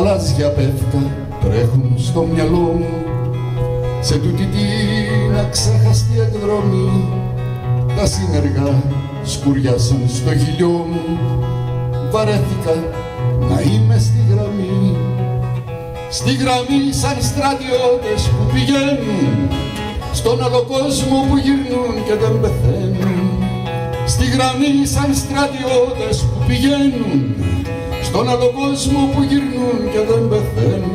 γαλάζια πεύκα τρέχουν στο μυαλό μου, σε τούτη την αξέχαστη εκδρομή. Τα σύνεργα σκουριάσαν στο χειλιό μου, βαρέθηκα να είμαι στη γραμμή. Στη γραμμή σαν στρατιώτες που πηγαίνουν στον άλλο κόσμο που γυρνούν και δεν πεθαίνουν. Στη γραμμή σαν στρατιώτες που πηγαίνουν στον άλλο κόσμο που γυρνούν και δεν πεθαίνουν.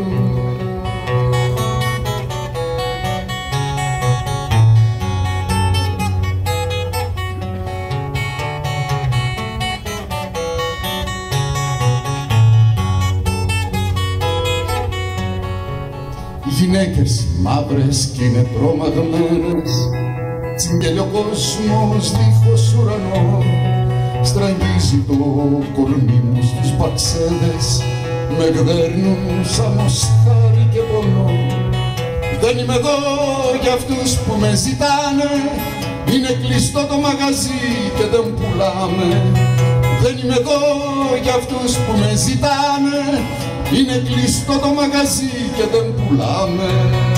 Γυναίκες μαύρες κι είναι τρομαγμένες, τσιγκέλει ο κόσμος δίχως ουρανό. Στραγγίζει το κορμί μου στους παξέδες, με γδέρνουν σαν μοσχάρι και πονώ. Δεν είμαι εδώ για αυτούς που με ζητάνε, είναι κλειστό το μαγαζί και δεν πουλάμε. Δεν είμαι εδώ για αυτούς που με ζητάνε, είναι κλειστό το μαγαζί και δεν πουλάμε.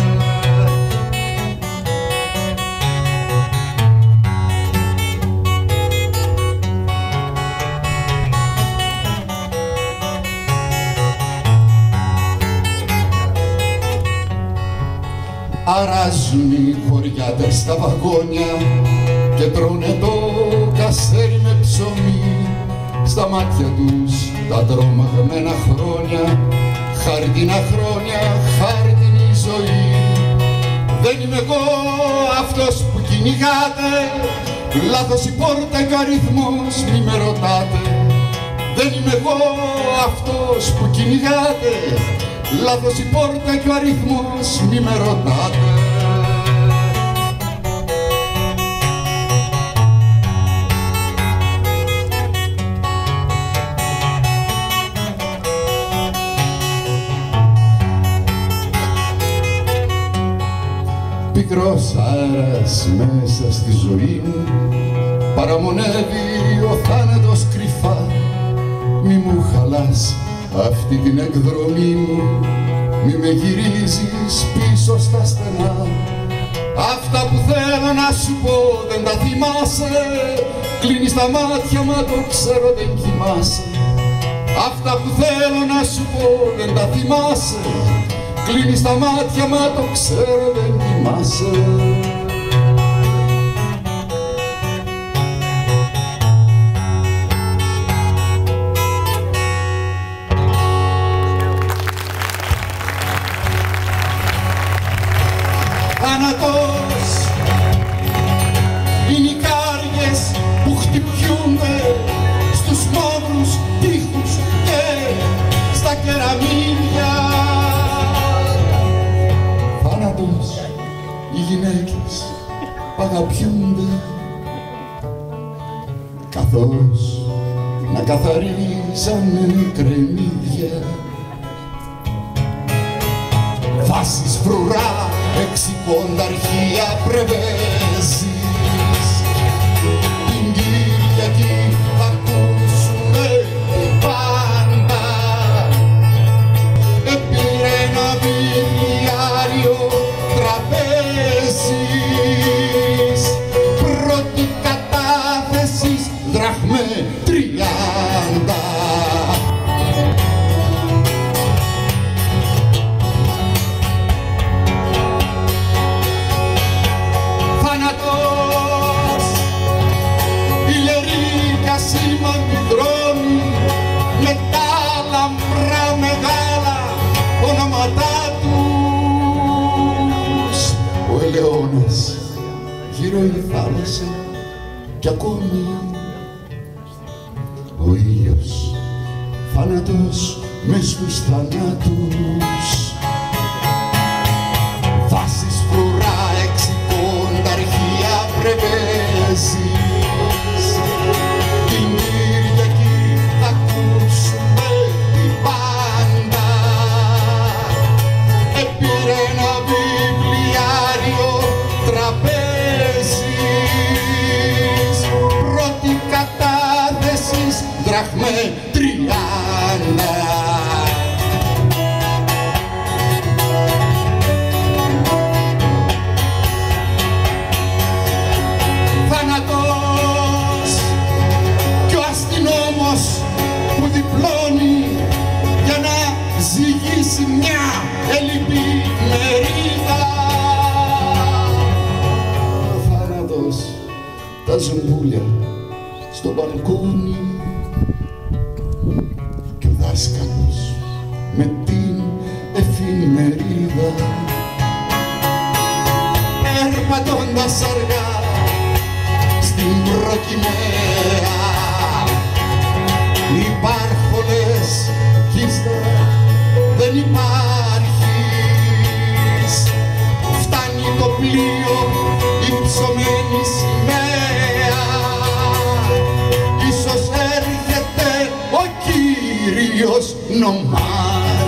Αράζουν οι χωριάτες στα βαγόνια και τρώνε το κασέρι με ψωμί. Στα μάτια τους τα τρομαγμένα χρόνια, χάρτινα χρόνια, χάρτινη ζωή. Δεν είμαι εγώ αυτός που κυνηγάτε, λάθος η πόρτα και ο αριθμός μη με ρωτάτε. Δεν είμαι εγώ αυτός που κυνηγάτε, λάθος η πόρτα και ο αριθμός μη με ρωτάτε. Πικρός αέρας μέσα στη ζωή μου, παραμονεύει ο θάνατος κρυφά. Μη μου χαλάς αυτή την εκδρομή μου, μη με γυρίζεις πίσω στα στενά. Αυτά που θέλω να σου πω δεν τα θυμάσαι, κλείνεις τα μάτια μα το ξέρω δεν κοιμάσαι. Αυτά που θέλω να σου πω δεν τα θυμάσαι, κλείνεις τα μάτια μα το ξέρω δεν κοιμάσαι. Θάνατος είναι οι κάριες που χτυπιούνται στους μαύρους τοίχους και στα κεραμίδια. Θάνατος οι γυναίκες που αγαπιούνται, καθώς να καθαρίζανε κρεμμύδια. Βάσεις φρουρά, εξικονταρχία πρεβέζεις, την Κυριακή θα ακούσουμε πάντα. Επήρε ένα βιβλιάριο τραπέζις, πρώτη κατάθεσης δραχμέ 30. Σήμαντοι δρόμοι με τα λαμπρά μεγάλα ονόματά τους. Ο ελαιώνας γύρω η θάλασσα κι ακόμη ο ήλιος, θάνατος μες στους θανάτους. Βάσεις φρουρά, εξικονταρχία πρεβέζεις, δραχμέ 30. μια ελλειπή μερίδα. Ο θάνατος, τα ζεμπούλια στο μπαλκόνι και ο δάσκαλος με την εφημερίδα, περπατώντας αργά στην προκυμαία. Υπάρχονες κι ύστερα δεν υπάρχεις. Φτάνει το πλοίο υψωμένη σημαία. Ίσως έρχεται ο Κύριος νομάρης.